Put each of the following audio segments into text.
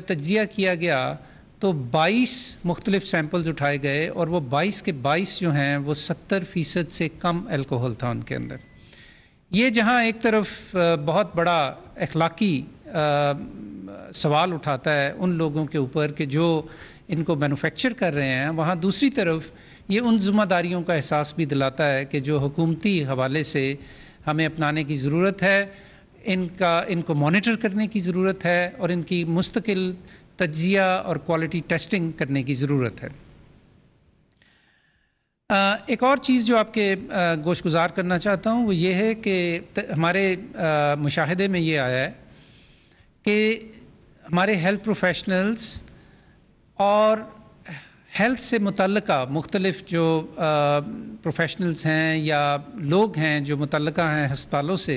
تجزیہ کیا گیا تو 22 مختلف سیمپلز اٹھائے گئے اور وہ 22 کے 22 جو ہیں وہ 70% سے کم الکوہل تھا ان کے اندر۔ یہ جہاں ایک طرف بہت بڑا اخلاقی سوال اٹھاتا ہے ان لوگوں کے اوپر کہ جو ان کو مینوفیکچر کر رہے ہیں، وہاں دوسری طرف یہ ان ذمہ داریوں کا احساس بھی دلاتا ہے کہ جو حکومتی حوالے سے ہمیں اپنانے کی ضرورت ہے، ان کو مانیٹر کرنے کی ضرورت ہے اور ان کی مستقل تجزیہ اور کوالٹی ٹیسٹنگ کرنے کی ضرورت ہے۔ ایک اور چیز جو آپ کے گوش گزار کرنا چاہتا ہوں وہ یہ ہے کہ ہمارے مشاہدے میں یہ آیا ہے کہ ہمارے ہیلتھ پروفیشنلز اور ہیلتھ سے متعلقہ مختلف جو پروفیشنلز ہیں یا لوگ ہیں جو متعلقہ ہیں ہسپتالوں سے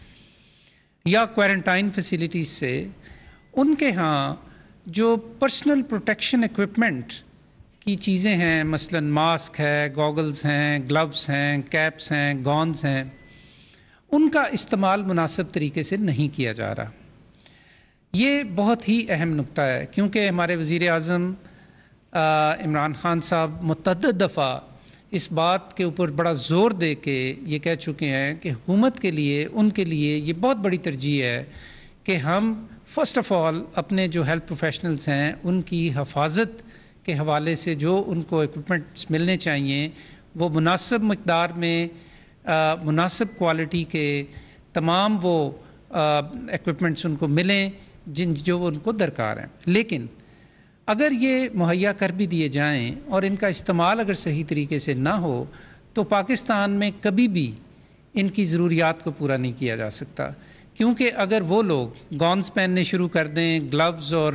یا کوارنٹائن فیسیلیٹیز سے، ان کے ہاں جو پرسنل پروٹیکشن ایکوپمنٹ کی چیزیں ہیں، مثلا ماسک ہے، گوگلز ہیں، گلوز ہیں، کیپس ہیں، گونز ہیں، ان کا استعمال مناسب طریقے سے نہیں کیا جا رہا۔ یہ بہت ہی اہم نکتہ ہے کیونکہ ہمارے وزیر اعظم عمران خان صاحب متعدد دفعہ اس بات کے اوپر بڑا زور دے کے یہ کہہ چکے ہیں کہ حکومت کے لیے، ان کے لیے یہ بہت بڑی ترجیح ہے کہ ہم فرسٹ آف آل اپنے جو ہیلتھ پروفیشنلز ہیں ان کی حفاظت کے حوالے سے جو ان کو ایکوپمنٹس ملنے چاہیے وہ مناسب مقدار میں مناسب کوالٹی کے تمام وہ ایکوپمنٹس ان کو ملیں جو ان کو درکار ہیں۔ لیکن اگر یہ مہیا کر بھی دیے جائیں اور ان کا استعمال اگر صحیح طریقے سے نہ ہو تو پاکستان میں کبھی بھی ان کی ضروریات کو پورا نہیں کیا جا سکتا، کیونکہ اگر وہ لوگ گونز پہننے شروع کر دیں، گلوز اور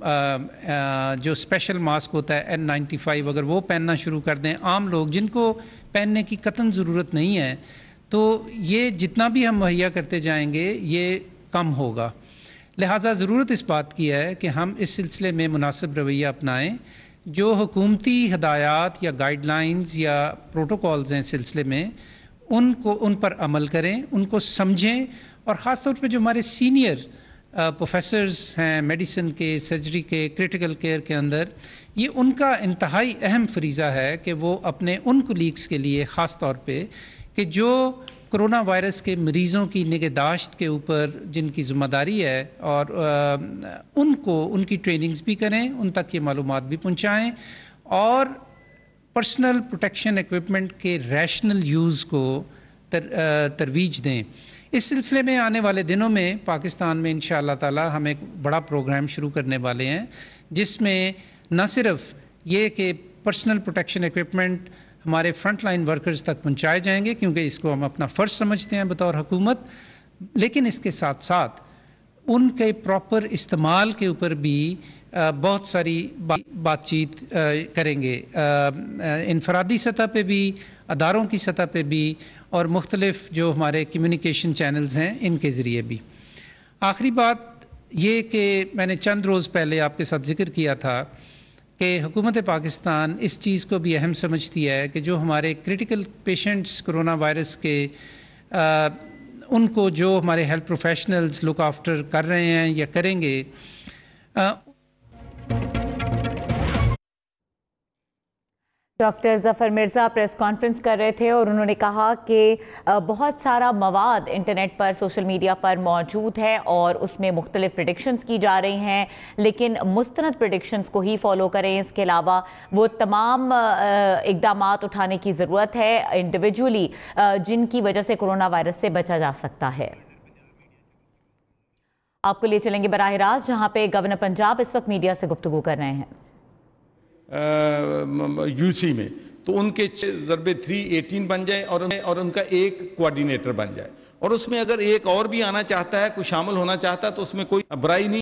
جو اسپیشل ماسک ہوتا ہے N95 اگر وہ پہننا شروع کر دیں، عام لوگ جن کو پہننے کی قطعاً ضرورت نہیں ہے، تو یہ جتنا بھی ہم مہیا کرتے جائیں گے یہ کم ہوگا۔ لہٰذا ضرورت اس بات کی ہے کہ ہم اس سلسلے میں مناسب رویہ اپنائیں، جو حکومتی ہدایات یا گائیڈ لائنز یا پروٹوکولز ہیں اس سلسلے میں ان پر عمل کریں، ان کو سمجھیں، اور خاص طور پہ جو ہمارے سینئر پروفیسرز ہیں میڈیسن کے، سرجری کے، کریٹیکل کیئر کے اندر، یہ ان کا انتہائی اہم فریضہ ہے کہ وہ اپنے ان کولیگز کے لیے خاص طور پہ کہ جو کرونا وائرس کے مریضوں کی نگہداشت کے اوپر جن کی ذمہ داری ہے، اور ان کی ٹریننگز بھی کریں، ان تک یہ معلومات بھی پہنچائیں اور پرسنل پروٹیکشن ایکوپمنٹ کے ریشنل یوز کو ترویج دیں۔ اس سلسلے میں آنے والے دنوں میں پاکستان میں انشاءاللہ تعالی ہم ایک بڑا پروگرام شروع کرنے والے ہیں، جس میں نہ صرف یہ کہ پرسنل پروٹیکشن ایکوپمنٹ ہمارے فرنٹ لائن ورکرز تک پہنچائے جائیں گے کیونکہ اس کو ہم اپنا فرض سمجھتے ہیں بطور حکومت، لیکن اس کے ساتھ ساتھ ان کے پراپر استعمال کے اوپر بھی بہت ساری بات چیت کریں گے، انفرادی سطح پہ بھی، اداروں کی سطح پہ بھی، اور مختلف جو ہمارے کمیونیکیشن چینلز ہیں ان کے ذریعے بھی۔ آخری بات یہ کہ میں نے چند روز پہلے آپ کے ساتھ ذکر کیا تھا کہ حکومت پاکستان اس چیز کو بھی اہم سمجھتی ہے کہ جو ہمارے کریٹیکل پیشنٹس کرونا وائرس کے ان کو جو ہمارے ہیلتھ پروفیشنلز لک آفٹر کر رہے ہیں یا کریں گے، doctor Zafar Mirza press conference کر رہے تھے اور انہوں نے کہا کہ بہت سارا مواد انٹرنیٹ پر، سوشل میڈیا پر موجود ہے اور اس میں مختلف پریڈکشنز کی جا رہی ہیں، لیکن مستند پریڈکشنز کو ہی فالو کریں۔ اس کے علاوہ وہ تمام اقدامات اٹھانے کی ضرورت ہے انڈیویجولی جن کی وجہ سے کرونا وائرس سے بچا جا سکتا ہے۔ آپ کو لے چلیں گے براہ راست جہاں پہ گورنر پنجاب اس وقت میڈیا سے گفتگو کر رہے ہیں یو سی میں، تو ان کے ضربے 318 بن جائے اور ان کا ایک کوارڈینیٹر بن جائے، اور اس میں اگر ایک اور بھی آنا چاہتا ہے، کوئی شامل ہونا چاہتا ہے تو اس میں کوئی برائی نہیں۔